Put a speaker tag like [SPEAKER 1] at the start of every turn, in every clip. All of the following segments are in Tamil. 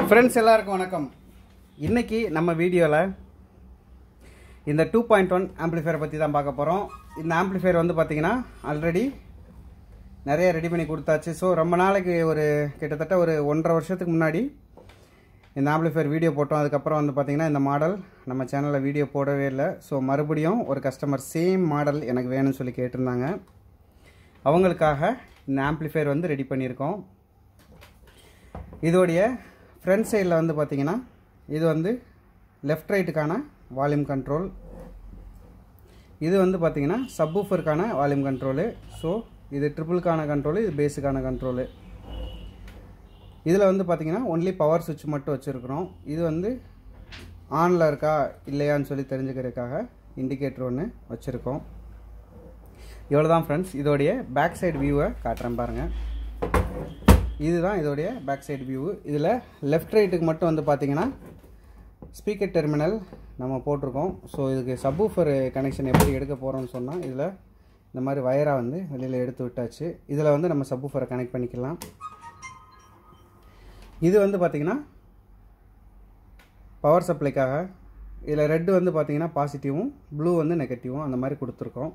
[SPEAKER 1] फ्रेंड्स எல்லாருக்கும் வணக்கம். இன்னைக்கு நம்ம வீடியோல இந்த 2.1 ஆம்ப்ளிஃபையர் பத்தி தான் பார்க்க போறோம். இந்த ஆம்ப்ளிஃபையர் வந்து பாத்தீங்கன்னா ஆல்ரெடி நிறைய ரெடி பண்ணி கொடுத்தாச்சு. சோ ரொம்ப நாளைக்கு ஒரு கிட்டத்தட்ட ஒரு 1.5 வருஷத்துக்கு முன்னாடி இந்த ஆம்ப்ளிஃபையர் வீடியோ போட்டோம். அதுக்கு அப்புறம் வந்து பாத்தீங்கன்னா இந்த மாடல் நம்ம சேனல்ல வீடியோ போடவே இல்ல. சோ மறுபடியும் ஒரு கஸ்டமர் சேம் மாடல் எனக்கு வேணும்னு சொல்லி கேட்டிருந்தாங்க. அவங்களுக்காக இந்த ஆம்ப்ளிஃபையர் வந்து ரெடி பண்ணியிருக்கோம். இதோடைய ஃப்ரண்ட் சைடில் வந்து பார்த்தீங்கன்னா இது வந்து லெஃப்ட் ரைட்டுக்கான வால்யூம் கண்ட்ரோல், இது வந்து பார்த்தீங்கன்னா சப்வூஃபருக்கான வால்யூம் கண்ட்ரோலு. ஸோ இது ட்ரிபிளுக்கான கண்ட்ரோலு, இது பேஸுக்கான கண்ட்ரோலு. இதில் வந்து பார்த்தீங்கன்னா ஒன்லி பவர் சுவிட்ச் மட்டும் வச்சுருக்குறோம். இது வந்து ஆனில் இருக்கா இல்லையான்னு சொல்லி தெரிஞ்சுக்கிறதுக்காக இண்டிகேட்டர் ஒன்று வச்சுருக்கோம். இவ்வளோ தான் ஃப்ரெண்ட்ஸ். இதோடைய பேக் சைடு வியூவை காட்டுறேன் பாருங்கள். இதுதான் இதோடைய பேக் சைடு வியூ. இதில் லெஃப்ட் ரைட்டுக்கு மட்டும் வந்து பார்த்தீங்கன்னா ஸ்பீக்கர் டெர்மினல் நம்ம போட்டிருக்கோம். ஸோ இதுக்கு சப்வூஃபர் கனெக்ஷன் எப்படி எடுக்க போகிறோம்னு சொன்னால் இதில் இந்த மாதிரி வயராக வந்து வெளியில் எடுத்து விட்டாச்சு. இதில் வந்து நம்ம சப்வூஃபரை கனெக்ட் பண்ணிக்கலாம். இது வந்து பார்த்திங்கன்னா பவர் சப்ளைக்காக. இதில் ரெட்டு வந்து பார்த்திங்கன்னா பாசிட்டிவும், ப்ளூ வந்து நெகட்டிவும் அந்த மாதிரி கொடுத்துருக்கோம்.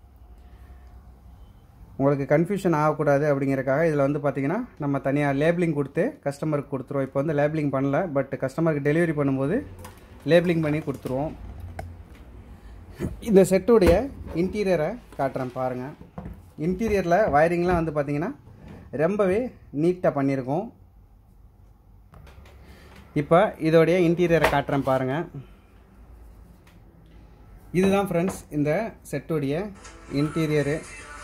[SPEAKER 1] உங்களுக்கு கன்ஃபியூஷன் ஆகக்கூடாது அப்படிங்கிறக்காக இதில் வந்து பார்த்தீங்கன்னா நம்ம தனியாக லேபிளிங் கொடுத்து கஸ்டமருக்கு கொடுத்துருவோம். இப்போ வந்து லேபிளிங் பண்ணல, பட் கஸ்டமருக்கு டெலிவரி பண்ணும்போது லேபிளிங் பண்ணி கொடுத்துருவோம். இந்த செட்டுடைய இன்டீரியரை காட்டுறேன் பாருங்கள். இன்டீரியரில் வயரிங்லாம் வந்து பார்த்தீங்கன்னா ரொம்பவே நீட்டாக பண்ணியிருக்கோம். இப்போ இதோடைய இன்டீரியரை காட்டுறேன் பாருங்கள். இதுதான் ஃப்ரெண்ட்ஸ் இந்த செட்டுடைய இன்டீரியரு.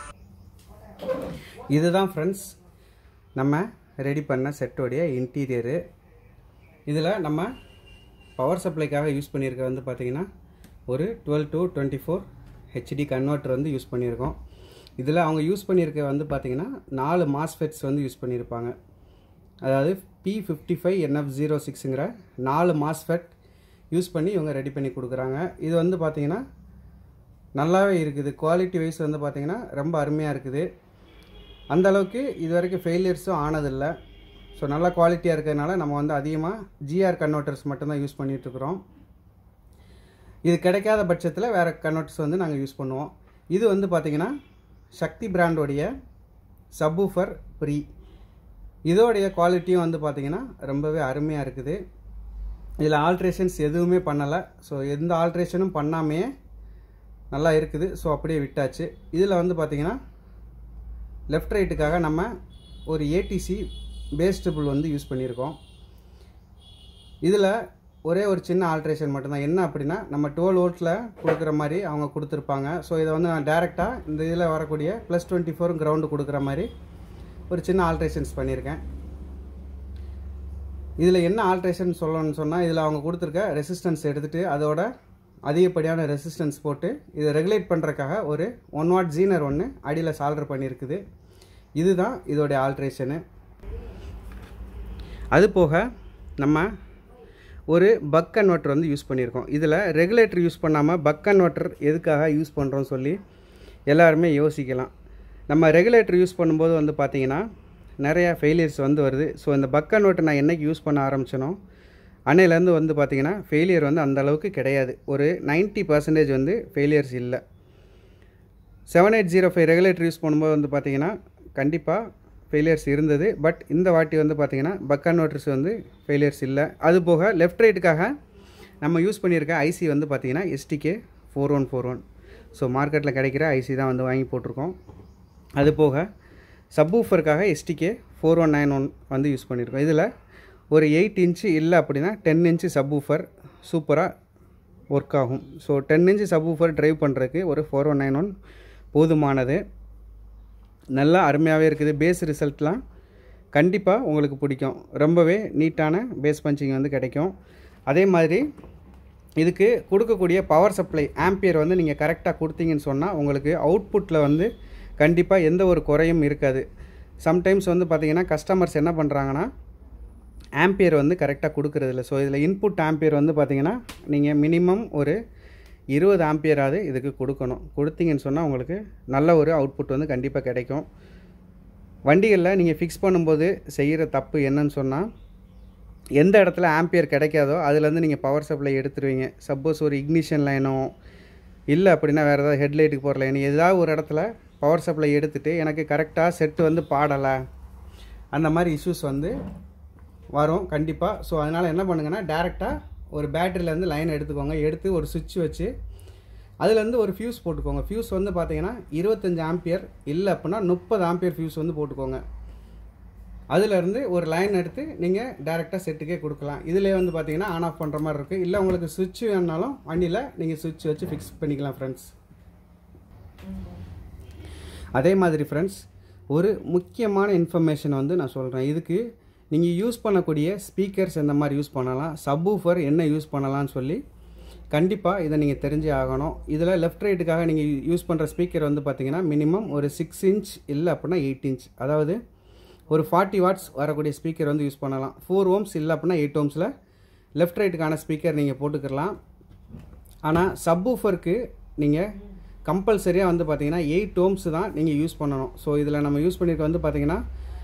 [SPEAKER 1] இதுதான் ஃப்ரெண்ட்ஸ் நம்ம ரெடி பண்ண செட்டோடைய இன்டீரியரு. இதில் நம்ம பவர் சப்ளைக்காக யூஸ் பண்ணியிருக்க வந்து பார்த்திங்கன்னா ஒரு 12 to 24 ஹெச்டி கன்வெர்ட்டர் வந்து யூஸ் பண்ணியிருக்கோம். இதில் அவங்க யூஸ் பண்ணியிருக்க வந்து பார்த்திங்கன்னா 4 மாஸ்ஃபெட்ஸ் வந்து யூஸ் பண்ணியிருப்பாங்க. அதாவது P55NF06ங்கிற 4 மாஸ்ஃபெட் யூஸ் பண்ணி இவங்க ரெடி பண்ணி கொடுக்குறாங்க. இது வந்து பார்த்திங்கன்னா நல்லாவே இருக்குது. குவாலிட்டி வைஸ் வந்து பார்த்திங்கன்னா ரொம்ப அருமையாக இருக்குது. அந்த அளவுக்கு இது வரைக்கும் ஃபெயிலியர்ஸும் ஆனதில்லை. ஸோ நல்ல குவாலிட்டியாக இருக்கிறதுனால நம்ம வந்து அதிகமாக ஜிஆர் கன்வெர்ட்டர்ஸ் மட்டும்தான் யூஸ் பண்ணிகிட்ருக்குறோம். இது கிடைக்காத பட்சத்தில் வேறு கன்வெர்ட்டர்ஸ் வந்து நாங்கள் யூஸ் பண்ணுவோம். இது வந்து பார்த்திங்கன்னா சக்தி பிராண்டோடைய சப்வூஃபர் ப்ரீ. இதோடைய குவாலிட்டியும் வந்து பார்த்திங்கன்னா ரொம்பவே அருமையாக இருக்குது. இதில் ஆல்ட்ரேஷன்ஸ் எதுவுமே பண்ணலை. ஸோ எந்த ஆல்ட்ரேஷனும் பண்ணாமையே நல்லா இருக்குது. ஸோ அப்படியே விட்டாச்சு. இதில் வந்து பார்த்திங்கன்னா லெஃப்ட் ரைட்டுக்காக நம்ம ஒரு ஏடிசி பேஸ் ட்ரிபிள் வந்து யூஸ் பண்ணியிருக்கோம். இதில் ஒரே ஒரு சின்ன ஆல்ட்ரேஷன் மட்டும்தான். என்ன அப்படின்னா நம்ம 12 வோல்ட்டில் கொடுக்குற மாதிரி அவங்க கொடுத்துருப்பாங்க. ஸோ இதை வந்து நான் டேரெக்டாக இந்த இதில் வரக்கூடிய +24 கிரவுண்டு கொடுக்குற மாதிரி ஒரு சின்ன ஆல்ட்ரேஷன்ஸ் பண்ணியிருக்கேன். இதில் என்ன ஆல்ட்ரேஷன் சொல்லணும்னு சொன்னால் இதில் அவங்க கொடுத்துருக்க ரெசிஸ்டன்ஸ் எடுத்துகிட்டு அதோட அதிகப்படியான ரெசிஸ்டன்ஸ் போட்டு இதை ரெகுலேட் பண்ணுறதுக்காக ஒரு 1 வாட் ஜீனர் ஒன்று அடியில் சால்டர் பண்ணியிருக்குது. இதுதான் இதோடைய ஆல்ட்ரேஷனு. அது போக நம்ம ஒரு பக் கன்வெர்ட்டர் வந்து யூஸ் பண்ணியிருக்கோம். இதில் ரெகுலேட்டர் யூஸ் பண்ணாமல் பக் கன்வெர்ட்டர் எதுக்காக யூஸ் பண்ணுறோன்னு சொல்லி எல்லாருமே யோசிக்கலாம். நம்ம ரெகுலேட்டர் யூஸ் பண்ணும்போது வந்து பார்த்திங்கன்னா நிறையா ஃபெயிலியர்ஸ் வந்து வருது. ஸோ இந்த பக் கன்வெர்ட்டர் நான் என்றைக்கு யூஸ் பண்ண ஆரம்பிச்சனோ அன்னையிலேருந்து வந்து பார்த்திங்கன்னா ஃபெயிலியர் வந்து அந்தளவுக்கு கிடையாது. ஒரு 90% வந்து ஃபெயிலியர்ஸ் இல்லை. 7805 ரெகுலேட்டர் யூஸ் பண்ணும்போது வந்து பார்த்திங்கன்னா கண்டிப்பாக ஃபெயிலியர்ஸ் இருந்தது. பட் இந்த வாட்டி வந்து பார்த்திங்கன்னா பக் கன்வெர்ட்டர்ஸ் வந்து ஃபெயிலியர்ஸ் இல்லை. அதுபோக லெஃப்ட் ரைட்டுக்காக நம்ம யூஸ் பண்ணியிருக்க ஐசி வந்து பார்த்திங்கன்னா STK4141. ஸோ மார்க்கெட்டில் கிடைக்கிற ஐசி தான் வந்து வாங்கி போட்டிருக்கோம். அதுபோக சப்வூஃபருக்காக STK4191 வந்து யூஸ் பண்ணியிருக்கோம். இதில் ஒரு 8 இன்ச்சு இல்லை அப்படின்னா 10 இன்ச்சு சப்வூஃபர் சூப்பராக ஒர்க் ஆகும். ஸோ 10 இன்ச்சு சப்வூஃபர் ட்ரைவ் பண்ணுறதுக்கு ஒரு 4191 போதுமானது. நல்லா அருமையாகவே இருக்குது. பேஸ் ரிசல்ட்லாம் கண்டிப்பாக உங்களுக்கு பிடிக்கும். ரொம்பவே நீட்டான பேஸ் பஞ்சிங் வந்து கிடைக்கும். அதே மாதிரி இதுக்கு கொடுக்கக்கூடிய பவர் சப்ளை ஆம்பியர் வந்து நீங்கள் கரெக்டாக கொடுத்தீங்கன்னு சொன்னால் உங்களுக்கு அவுட்புட்டில் வந்து கண்டிப்பாக எந்த ஒரு குறையும் இருக்காது. சம்டைம்ஸ் வந்து பார்த்திங்கன்னா கஸ்டமர்ஸ் என்ன பண்ணுறாங்கன்னா ஆம்பியர் வந்து கரெக்டாக கொடுக்குறதில்ல. ஸோ இதில் இன்புட் ஆம்பியர் வந்து பார்த்திங்கன்னா நீங்கள் மினிமம் ஒரு 20 ஆம்பியராவது இதுக்கு கொடுக்கணும். கொடுத்தீங்கன்னு சொன்னால் உங்களுக்கு நல்ல ஒரு அவுட்புட் வந்து கண்டிப்பாக கிடைக்கும். வண்டிகளில் நீங்கள் ஃபிக்ஸ் பண்ணும்போது செய்கிற தப்பு என்னன்னு சொன்னால் எந்த இடத்துல ஆம்பியர் கிடைக்காதோ அதுலேருந்து நீங்கள் பவர் சப்ளை எடுத்துருவீங்க. சப்போஸ் ஒரு இக்னிஷன் லைனோ இல்லை அப்படின்னா வேறு ஏதாவது ஹெட்லைட்டுக்கு போகிற லைன் ஏதாவது ஒரு இடத்துல பவர் சப்ளை எடுத்துகிட்டு எனக்கு கரெக்டாக செட்டு வந்து பாடலை, அந்த மாதிரி இஷ்யூஸ் வந்து வரும் கண்டிப்பாக. ஸோ அதனால் என்ன பண்ணுங்கன்னா டேரெக்டாக ஒரு பேட்டரியிலேருந்து லைன் எடுத்துக்கோங்க. எடுத்து ஒரு சுவிட்ச் வச்சு அதுலேருந்து ஒரு ஃபியூஸ் போட்டுக்கோங்க. ஃபியூஸ் வந்து பார்த்தீங்கன்னா 25 ஆம்பியர் இல்லை அப்படின்னா 30 ஆம்பியர் ஃபியூஸ் வந்து போட்டுக்கோங்க. அதிலேருந்து ஒரு லைன் எடுத்து நீங்கள் டேரெக்டாக செட்டுக்கே கொடுக்கலாம். இதிலே வந்து பார்த்தீங்கன்னா ஆன் ஆஃப் பண்ணுற மாதிரி இருக்குது. இல்லை உங்களுக்கு சுவிட்ச் வேணுனாலும் வண்டியில் நீங்கள் சுவிட்ச் வச்சு ஃபிக்ஸ் பண்ணிக்கலாம் ஃப்ரெண்ட்ஸ். அதே மாதிரி ஃப்ரெண்ட்ஸ் ஒரு முக்கியமான இன்ஃபர்மேஷன் வந்து நான் சொல்கிறேன். இதுக்கு நீங்கள் யூஸ் பண்ணக்கூடிய ஸ்பீக்கர்ஸ் எந்த மாதிரி யூஸ் பண்ணலாம், சப்வூஃபர் என்ன யூஸ் பண்ணலான்னு சொல்லி கண்டிப்பாக இதை நீங்கள் தெரிஞ்சே ஆகணும். இதில் லெஃப்ட் ரைட்டுக்காக நீங்கள் யூஸ் பண்ணுற ஸ்பீக்கர் வந்து பார்த்தீங்கன்னா மினிமம் ஒரு 6 இன்ச் இல்லை அப்படின்னா 8 இன்ச், அதாவது ஒரு 40 வாட்ஸ் வரக்கூடிய ஸ்பீக்கர் வந்து யூஸ் பண்ணலாம். 4 ohms இல்லை அப்படின்னா 8 ohmஸில் லெஃப்ட் ரைட்டுக்கான ஸ்பீக்கர் நீங்கள் போட்டுக்கலாம். ஆனால் சப்வூஃபருக்கு நீங்கள் கம்பல்சரியாக வந்து பார்த்தீங்கன்னா 8 ohms தான் நீங்கள் யூஸ் பண்ணணும். ஸோ இதில் நம்ம யூஸ் பண்ணியிருக்க வந்து பார்த்தீங்கன்னா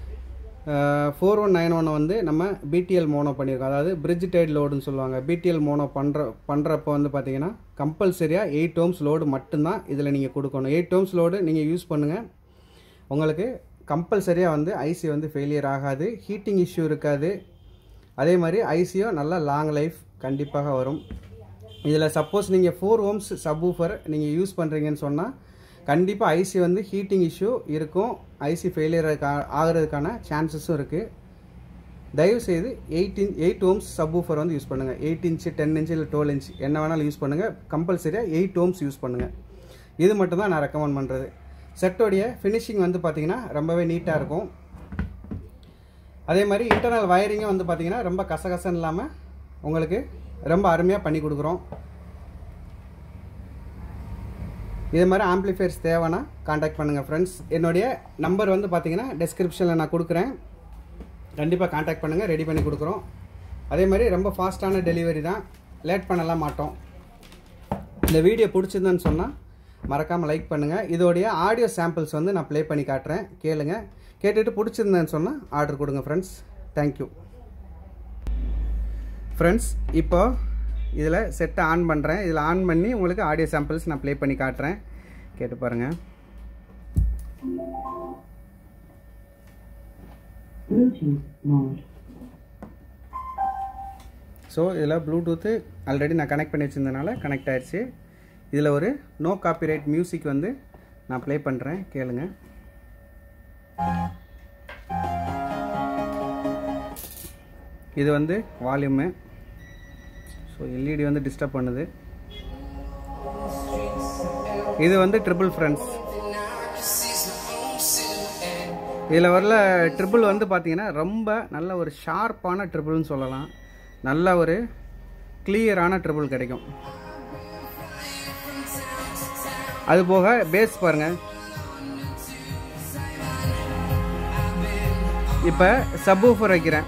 [SPEAKER 1] 4191 வந்து நம்ம பிடிஎல் மோனோ பண்ணியிருக்கோம். அதாவது பிரிட்ஜ் டைட் லோடுன்னு சொல்லுவாங்க. பிடிஎல் மோனோ பண்ணுறப்போ வந்து பார்த்தீங்கன்னா கம்பல்சரியாக 8 ohms லோடு மட்டும்தான் இதில் நீங்கள் கொடுக்கணும். 8 ohms லோடு நீங்கள் யூஸ் பண்ணுங்கள். உங்களுக்கு கம்பல்சரியாக வந்து ஐசி வந்து ஃபெயிலியர் ஆகாது, ஹீட்டிங் இஷ்யூ இருக்காது. அதே மாதிரி ஐசியும் நல்லா லாங் லைஃப் கண்டிப்பாக வரும். இதில் சப்போஸ் நீங்கள் 4 ohms சப்வூஃபர் நீங்கள் யூஸ் பண்ணுறீங்கன்னு சொன்னால் கண்டிப்பாக ஐசி வந்து ஹீட்டிங் இஷ்யூ இருக்கும், ஐசி ஃபெயிலியர் ஆகிறதுக்கான சான்சஸும் இருக்குது. தயவுசெய்து 8 ohms சப்வூஃபர் வந்து யூஸ் பண்ணுங்கள். 8 inch 10 inch இல்லை 12 inch என்ன வேணாலும் யூஸ் பண்ணுங்கள். கம்பல்சரியாக 8 ohms யூஸ் பண்ணுங்கள். இது மட்டும் தான் நான் ரெக்கமெண்ட் பண்ணுறது. செட்டோடைய ஃபினிஷிங் வந்து பார்த்திங்கன்னா ரொம்பவே நீட்டாக இருக்கும். அதே மாதிரி இன்டர்னல் வயரிங்கும் வந்து பார்த்திங்கன்னா ரொம்ப கசகசன்னு இல்லாமல் உங்களுக்கு ரொம்ப அருமையாக பண்ணி கொடுக்குறோம். இதே மாதிரி ஆம்ப்ளிஃபையர்ஸ் தேவைன்னா காண்டாக்ட் பண்ணுங்கள் ஃப்ரெண்ட்ஸ். என்னுடைய நம்பர் வந்து பார்த்திங்கன்னா டெஸ்கிரிப்ஷனில் நான் கொடுக்குறேன். கண்டிப்பாக காண்டாக்ட் பண்ணுங்கள், ரெடி பண்ணி கொடுக்குறோம். அதே மாதிரி ரொம்ப ஃபாஸ்ட்டான டெலிவரி தான், லேட் பண்ணலாம் மாட்டோம். இந்த வீடியோ பிடிச்சிருந்தேன்னு சொன்னால் மறக்காமல் லைக் பண்ணுங்கள். இதோடைய ஆடியோ சாம்பிள்ஸ் வந்து நான் ப்ளே பண்ணி காட்டுறேன், கேளுங்க. கேட்டுட்டு பிடிச்சிருந்தேன்னு சொன்னால் ஆர்டர் கொடுங்க ஃப்ரெண்ட்ஸ். Thank you friends. இப்போ இதில் செட்டை ஆன் பண்ணுறேன். இதில் ஆன் பண்ணி உங்களுக்கு ஆடியோ சாம்பிள்ஸ் நான் ப்ளே பண்ணி காட்டுறேன், கேட்டு பாருங்கள். ஸோ இதில் ப்ளூடூத்து ஆல்ரெடி நான் கனெக்ட் பண்ணி வச்சுருந்தனால கனெக்ட் ஆகிடுச்சு. இதில் ஒரு நோ காப்பிரைட் மியூசிக் வந்து நான் ப்ளே பண்ணுறேன், கேளுங்க. இது வந்து வால்யூமு. ஸோ எல்இடி வந்து டிஸ்டர்ப் பண்ணுது. இது வந்து ட்ரிபிள் ஃப்ரெண்ட்ஸ். இதில் வரல ட்ரிபிள் வந்து பார்த்தீங்கன்னா ரொம்ப நல்ல ஒரு ஷார்ப்பான ட்ரிபிள்னு சொல்லலாம். நல்ல ஒரு கிளியரான ட்ரிபிள் கிடைக்கும். அது போக பேஸ் பாருங்கள். இப்போ சப்வூஃபர் வைக்கிறேன்.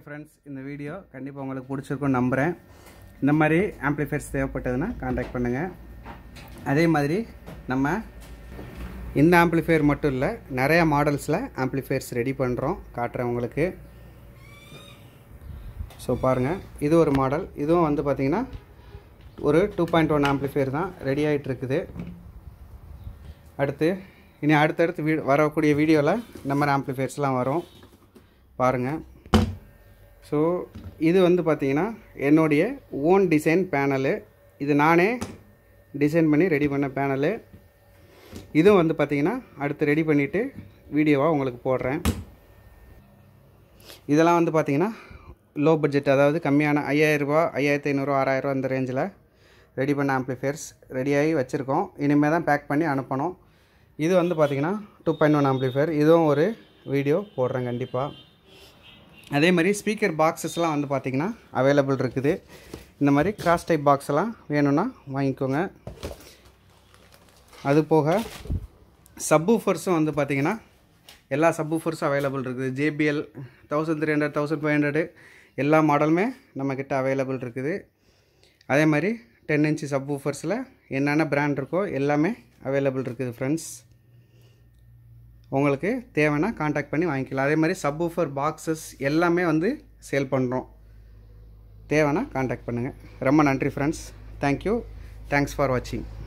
[SPEAKER 1] ஃப்ரெண்ட்ஸ், இந்த வீடியோ கண்டிப்பாக உங்களுக்கு பிடிச்சிருக்கும்னு நம்புகிறேன். இந்த மாதிரி ஆம்ப்ளிஃபையர்ஸ் தேவைப்பட்டதுன்னா காண்டாக்ட் பண்ணுங்கள். அதே மாதிரி நம்ம இந்த ஆம்ப்ளிஃபையர் மட்டும் இல்லை, நிறையா மாடல்ஸில் ஆம்ப்ளிஃபையர்ஸ் ரெடி பண்ணுறோம், காட்டுறேன் உங்களுக்கு. ஸோ பாருங்கள், இது ஒரு மாடல். இதுவும் வந்து பார்த்திங்கன்னா ஒரு 2.1 ஆம்ப்ளிஃபையர் தான் ரெடி ஆகிட்டு இருக்குது. இனி அடுத்தடுத்து வரக்கூடிய வீடியோவில் இந்த மாதிரி ஆம்ப்ளிஃபையர்ஸ்லாம் வரும், பாருங்கள். ஸோ இது வந்து பார்த்திங்கன்னா என்னுடைய ஓன் டிசைன் பேனலு. இது நானே டிசைன் பண்ணி ரெடி பண்ண பேனலு. இதுவும் வந்து பார்த்திங்கன்னா அடுத்து ரெடி பண்ணிவிட்டு வீடியோவாக உங்களுக்கு போடுறேன். இதெல்லாம் வந்து பார்த்திங்கன்னா லோ பட்ஜெட், அதாவது கம்மியான 5000 ரூபா, 5500, 6000 அந்த ரேஞ்சில் ரெடி பண்ண ஆம்ப்ளிஃபையர்ஸ் ரெடியாகி வச்சுருக்கோம். இனிமேல் தான் பேக் பண்ணி அனுப்பணும். இது வந்து பார்த்திங்கன்னா 2.1 ஆம்ப்ளிஃபையர். இதுவும் ஒரு வீடியோ போடுறேன் கண்டிப்பாக. அதே மாதிரி ஸ்பீக்கர் பாக்ஸஸ்லாம் வந்து பார்த்திங்கன்னா அவைலபிள் இருக்குது. இந்த மாதிரி கிராஸ் டைப் பாக்ஸ்லாம் வேணும்னா வாங்கிக்கோங்க. அது போக சப்வூஃபர்ஸும் வந்து பார்த்திங்கன்னா எல்லா சப்வூஃபர்ஸும் அவைலபிள் இருக்குது. JBL 1300, 1500 எல்லா மாடலுமே நம்மக்கிட்ட அவைலபிள் இருக்குது. அதே மாதிரி 10 இன்ச் சப்வூஃபர்ஸில் என்னென்ன பிராண்ட் இருக்கோ எல்லாமே அவைலபிள் இருக்குது ஃப்ரெண்ட்ஸ். உங்களுக்கு தேவைன்னா காண்டாக்ட் பண்ணி வாங்கிக்கலாம். அதே மாதிரி சப்வூஃபர் பாக்ஸஸ் எல்லாமே வந்து சேல் பண்ணுறோம். தேவைன்னா காண்டாக்ட் பண்ணுங்கள். ரொம்ப நன்றி ஃப்ரெண்ட்ஸ். தேங்க்யூ. தேங்க்ஸ் ஃபார் வாட்சிங்.